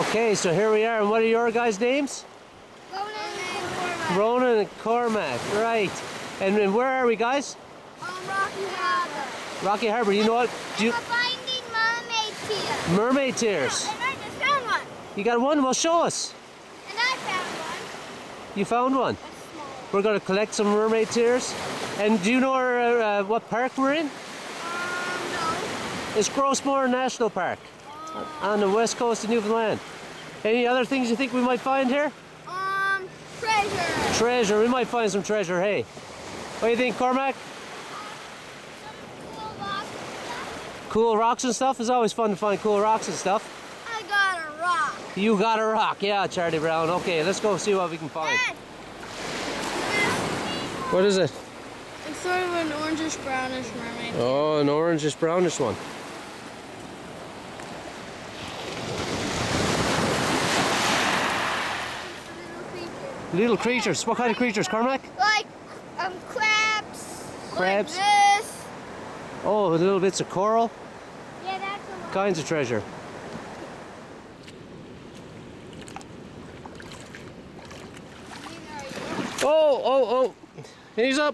Okay, so here we are, and what are your guys' names? Ronan and Cormac. Ronan and Cormac, right. And where are we, guys? Rocky Harbour. Rocky Harbour, you know what? We're finding mermaid tears. Mermaid tears. And I just found one. You got one? Well, show us. And I found one. You found one? That's small. We're going to collect some mermaid tears. And do you know what park we're in? No. It's Gros Morne National Park on the west coast of Newfoundland. Any other things you think we might find here? Treasure. Treasure. We might find some treasure, hey. What do you think, Cormac? Cool rocks. Cool rocks and stuff? It's always fun to find cool rocks and stuff. I got a rock. You got a rock, yeah, Charlie Brown. Okay, let's go see what we can find. Dad. What is it? It's sort of an orangish brownish mermaid. Oh, an orangish brownish one. Little creatures. What kind of creatures, Cormac? Like crabs. Crabs? Like this. Oh, little bits of coral. Yeah, that's a lot. Kinds of treasure. Oh. He's up.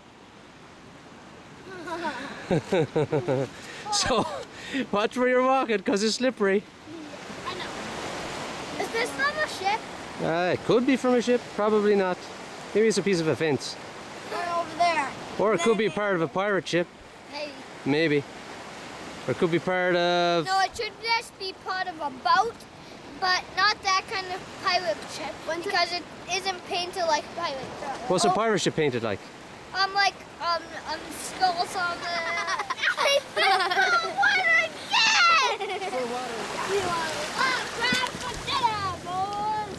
So, watch where you're walking because it's slippery. I know. Is this from a ship? It could be from a ship, probably not. Maybe it's a piece of a fence. Right over there. Or it could be part of a pirate ship. Maybe. Maybe. Or it could be part of... No, it should just be part of a boat, but not that kind of pirate ship because it isn't painted like a pirate ship. What's a pirate ship painted like? Like skulls on the... I fell water again! Oh, grab for dinner,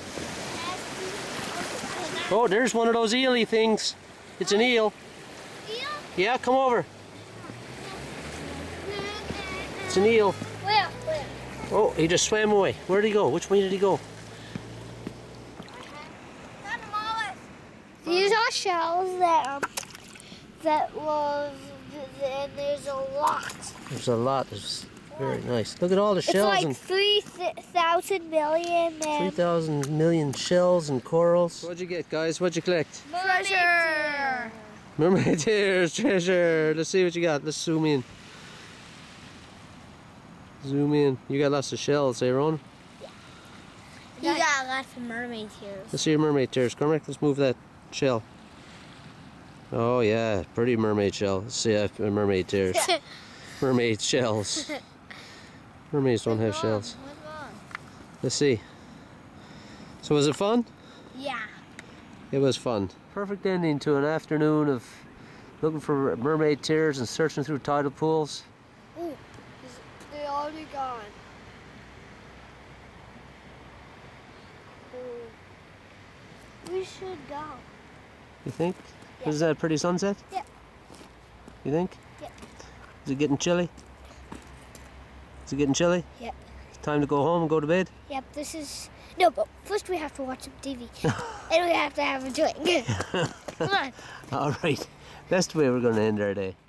boys! Oh, there's one of those eel-y things. It's an eel. Eel? Yeah, come over. It's an eel. Where? Oh, he just swam away. Where did he go? Which way did he go? These are shells that was, and there's a lot. There's a lot. It's very nice. Look at all the shells. It's like and 3,000 million. 3,000 million shells and corals. What'd you get, guys? What'd you collect? Treasure. Mermaid tears, treasure. Let's see what you got. Let's zoom in. Zoom in. You got lots of shells, eh, Ron? Yeah. You got lots of mermaid tears. Let's see your mermaid tears. Cormac, let's move that shell. Oh yeah, pretty mermaid shell. Let's see mermaid tears. Mermaid shells. Mermaids don't have shells. What's wrong? Let's see. So was it fun? Yeah. It was fun. Perfect ending to an afternoon of looking for mermaid tears and searching through tidal pools. Ooh, they're already gone. Ooh. We should go. You think? Yeah. Is that a pretty sunset? Yeah. You think? Yeah. Is it getting chilly? Is it getting chilly? Yep. It's time to go home and go to bed? Yep, this is... No, but first we have to watch some TV. And we have to have a drink. Come on. Alright. Best way we're going to end our day.